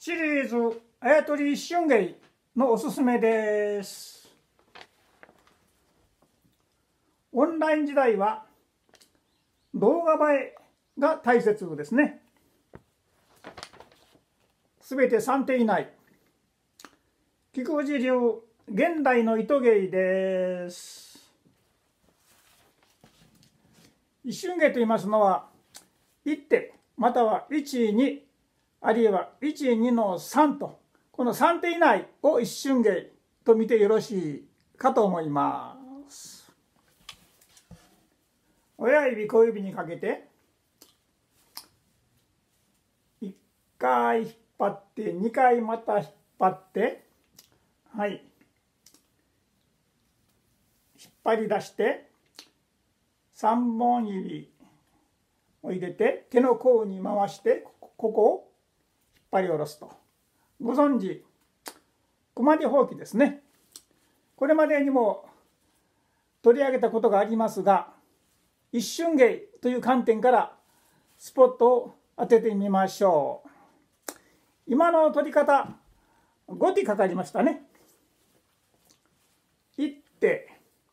シリーズあやとり春芸のおすすめです。オンライン時代は動画映えが大切ですね。すべて3点以内。菊藤流現代の糸芸です。一春芸と言いますのは一手または1、2あるいは1、2の3とこの3手以内を一春芸と見てよろしいかと思います。親指小指にかけて1回引っ張って2回また引っ張ってはい引っ張り出して3本指を入れて手の甲に回してここを引っ張り下ろすと。ご存知熊手ほうきですね。これまでにも取り上げたことがありますが、一春芸という観点からスポットを当ててみましょう。今の取り方5手かかりましたね。1手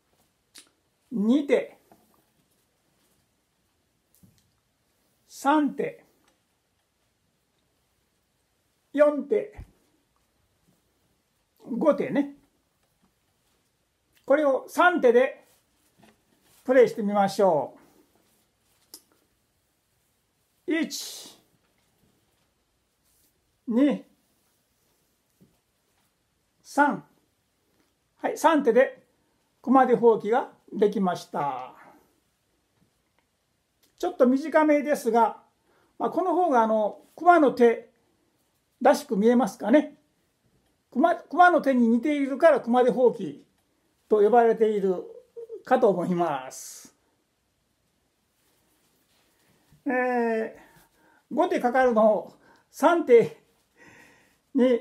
2手3手4手5手ね。これを3手でプレイしてみましょう。1、2、3。はい、3手で熊手ほうきができました。ちょっと短めですが、この方が熊の手らしく見えますかね。熊の手に似ているから熊手ほうきと呼ばれているかと思います。5手かかるのを3手に、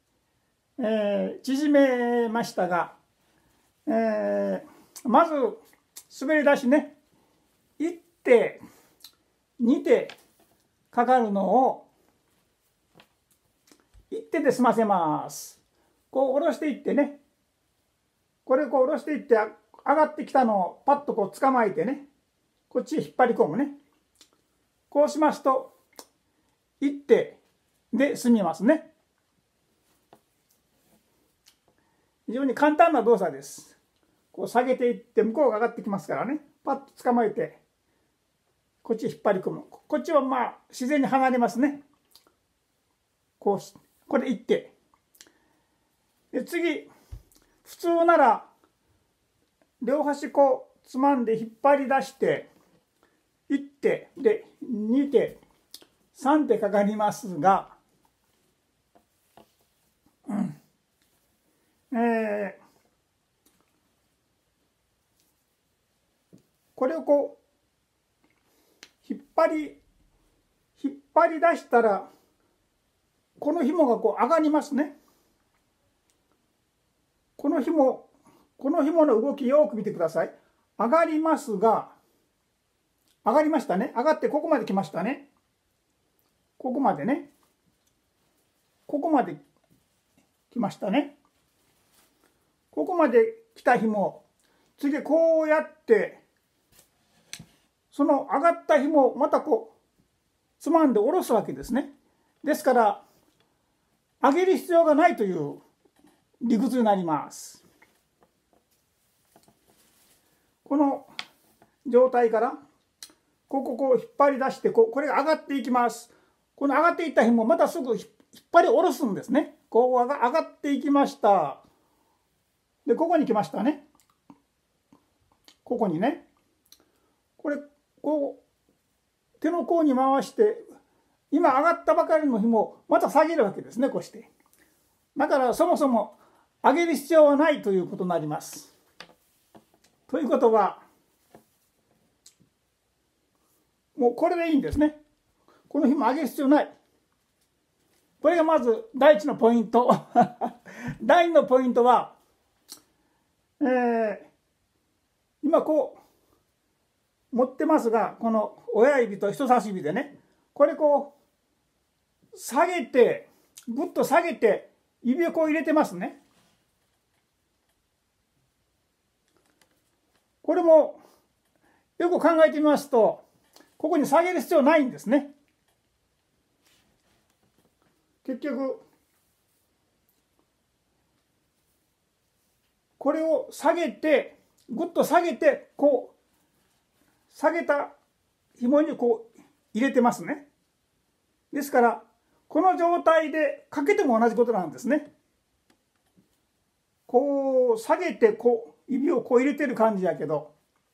縮めましたが、まず滑り出しね1手2手かかるのを1手で済ませます。こう下ろしていってね、これこう下ろしていって上がってきたのをパッとこう捕まえてね、こっちへ引っ張り込むね。こうしますと1手で済みますね。非常に簡単な動作です。こう下げていって向こうが上がってきますからね、パッと捕まえてこっちへ引っ張り込む。こっちは自然に離れますね。これ1手で、次普通なら両端こうつまんで引っ張り出して1手で2手3手かかりますが、これをこう引っ張り出したらこの紐がこう上がりますね。この紐の動きよく見てください。上がりますが、上がりましたね。上がってここまで来ましたね。ここまでね。ここまで来ましたね。ここまで来た紐、次こうやってその上がった紐をまたこうつまんで下ろすわけですね。ですから上げる必要がないという理屈になります。この状態からこう引っ張り出してこれが上がっていきます。この上がっていった紐をまたすぐ引っ張り下ろすんですね。こう上がっていきました。でここに来ましたね。ここにね、これこう手の甲に回して今上がったばかりの紐をまた下げるわけですね。こうしてだからそもそも上げる必要はないということになります。ということはもうこれでいいんですね。この紐上げる必要ない。これがまず第一のポイント。第二のポイントは、今こう持ってますが、この親指と人差し指でね、これこう下げてぐっと下げて指をこう入れてますね。これもよく考えてみますと、ここに下げる必要ないんですね。結局これを下げて、ぐっと下げて、こう下げた紐にこう入れてますね。ですからこの状態でかけても同じことなんですね。こう下げてこう指をこう入れてる感じやけど、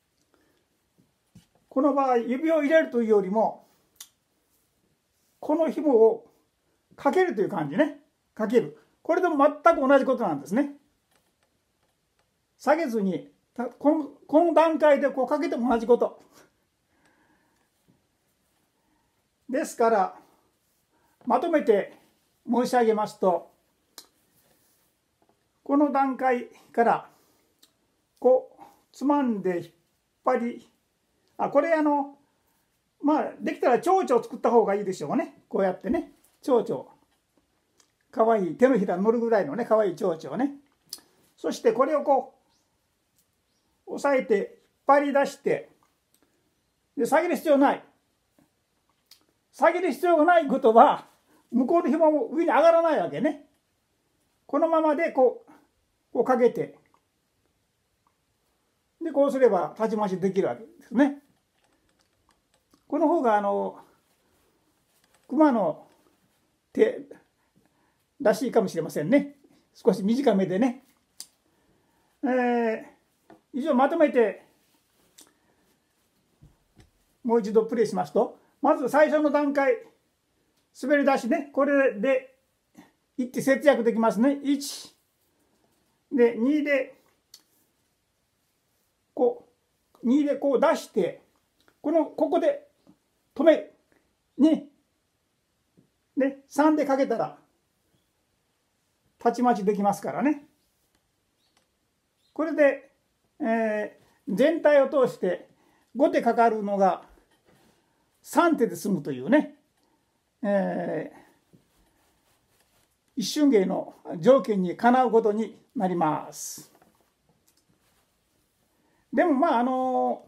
この場合指を入れるというよりもこの紐をかけるという感じね。かける。これでも全く同じことなんですね。下げずにこの段階でこうかけても同じこと。ですからまとめて申し上げますと、この段階からこうつまんで引っ張り、これできたら蝶々を作った方がいいでしょうね。こうやってね、蝶々、かわいい手のひらに乗るぐらいのね、かわいい蝶々をね。そしてこれをこう押さえて引っ張り出して、で下げる必要ない。下げる必要がないことは向こうの紐も上に上がらないわけね。このままでこうかけて、でこうすれば立ち回しできるわけですね。この方が熊の手らしいかもしれませんね。少し短めでね。以上まとめてもう一度プレイしますと、まず最初の段階、滑り出しね、これで1手節約できますね。1で2でこう出して、ここで止める2で3でかけたら立ち待ちできますからね。これで、全体を通して5手かかるのが3手で済むというね、一瞬芸の条件にかなうことになります。でも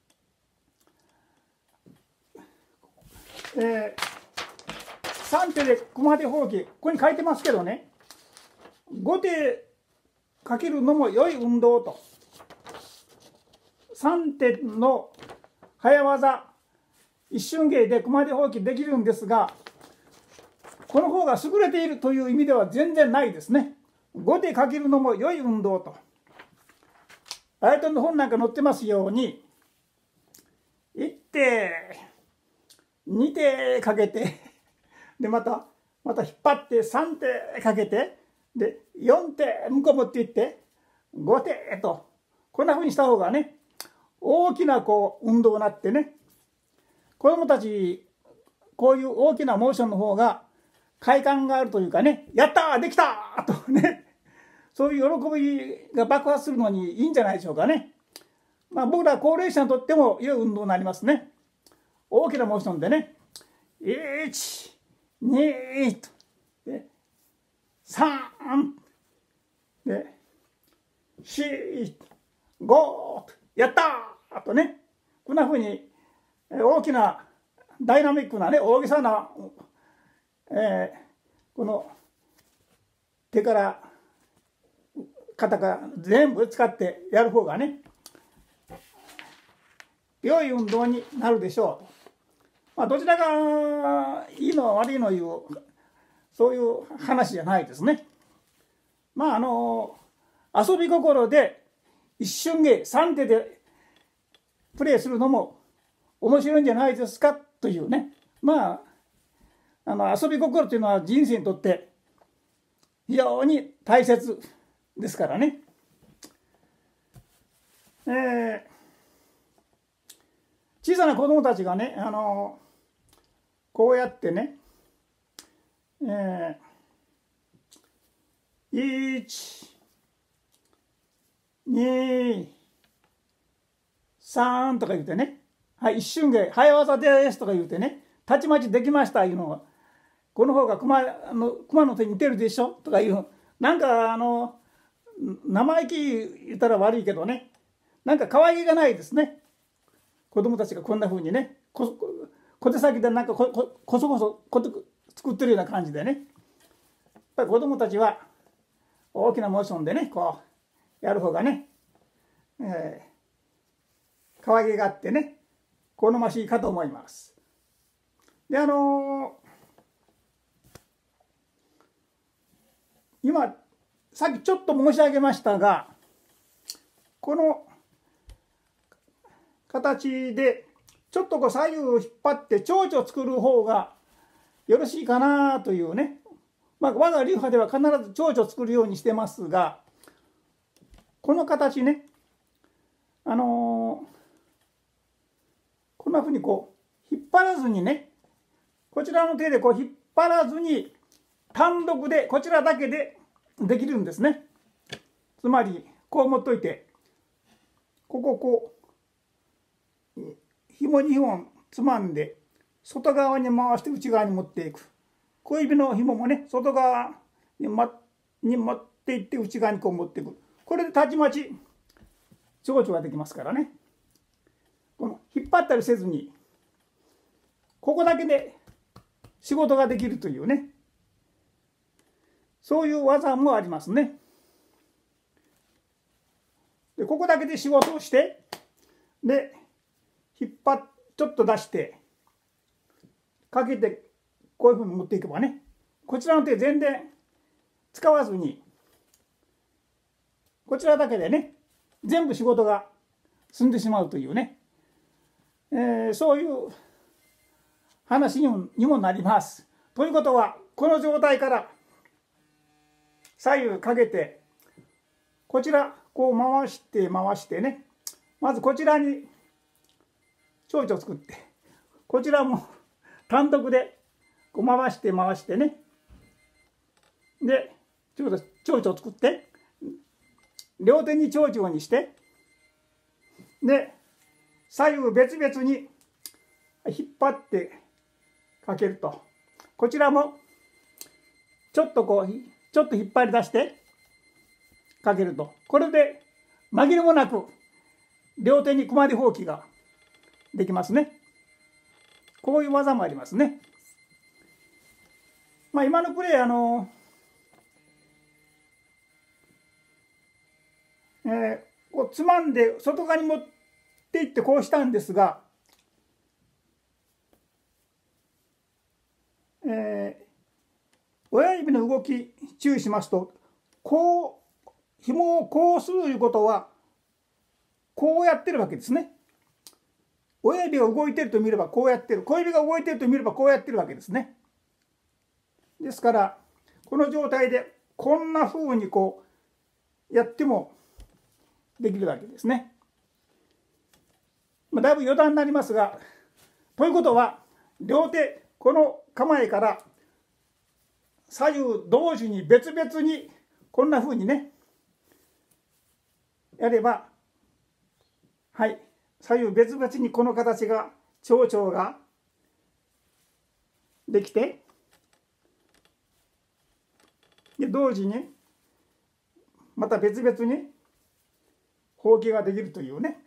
3手で熊手ほうき、ここに書いてますけどね、5手かけるのも良い運動と。3手の早技、一瞬芸で熊手ほうきできるんですが、この方が優れているという意味では全然ないですね。5手かけるのも良い運動と。あやとの本なんか載ってますように、1手2手かけて、でまた引っ張って3手かけて、で4手向こう持っていって5手と、こんなふうにした方がね、大きな運動になってね、子どもたちこういう大きなモーションの方が快感があるというかね、やったーできたーとね、そういう喜びが爆発するのにいいんじゃないでしょうかね。僕ら高齢者にとっても良い運動になりますね。大きなモーションでね、1、2とで3で4、5とやったーとね、こんなふうに大きなダイナミックなね、大げさな、この手から肩から全部使ってやる方がね、良い運動になるでしょう。どちらがいいの悪いのいう、そういう話じゃないですね。遊び心で一瞬芸3手でプレイするのも面白いんじゃないですかというね。遊び心というのは人生にとって非常に大切ですからね。小さな子供たちがね、こうやってね、1、2、3とか言ってね、はい、一瞬芸、早技ですとか言ってね、たちまちできましたいうのをこの方が熊の手に似てるでしょとかいう、なんか生意気言ったら悪いけどね、なんか可愛げがないですね。子供たちがこんな風にね、小手先でなんかこそこそ作ってるような感じでね、やっぱり子供たちは大きなモーションでねこうやる方がね、可愛げがあってね好ましいかと思います。で今さっきちょっと申し上げましたが、この形でちょっとこう左右を引っ張って蝶々を作る方がよろしいかなというね、我が流派では必ず蝶々を作るようにしてますが、この形ね、こんなふうにこう引っ張らずにね、こちらの手でこう引っ張らずに単独でこちらだけでできるんですね。つまりこう持っといて、こう紐2本つまんで外側に回して内側に持っていく。小指の紐もね外側に持っていって内側にこう持っていく。これでたちまち蝶々ができますからね。この引っ張ったりせずにここだけで仕事ができるというね、そういう技もありますね。でここだけで仕事をして、でちょっと出してかけてこういうふうに持っていけばね、こちらの手全然使わずにこちらだけでね全部仕事が済んでしまうというね、そういう話にもなります。ということはこの状態から左右かけてこちらこう回してね、まずこちらに蝶々を作って、こちらも単独でこう回してね、で蝶々を作って両手に蝶々にして、で左右別々に引っ張ってかけると、こちらもちょっと引っ張り出してかけると、これで紛れもなく両手に熊手ほうきができますね。こういう技もありますね。今のプレーこうつまんで外側に持っていってこうしたんですが、親指の動き注意しますと、こう紐をこうするということはこうやってるわけですね。親指が動いてると見ればこうやってる、小指が動いてると見ればこうやってるわけですね。ですからこの状態でこんな風にこうやってもできるわけですね。だいぶ余談になりますが、ということは両手この構えから左右同時に別々にこんな風にねやれば、はい、左右別々にこの形が蝶々ができて、で同時にまた別々にほうきができるというね、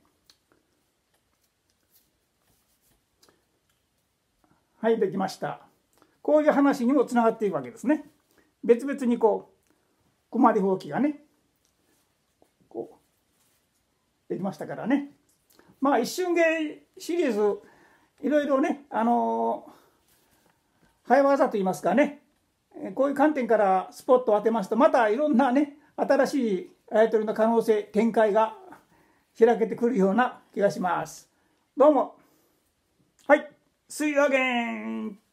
はい、できました。こういう話にもつながっていくわけですね。別々にこう熊手ほうきがねこうできましたからね。一瞬芸シリーズいろいろね早技といいますかね、こういう観点からスポットを当てますと、またいろんなね新しいあやとりの可能性展開が開けてくるような気がします。どうもはい、See you again!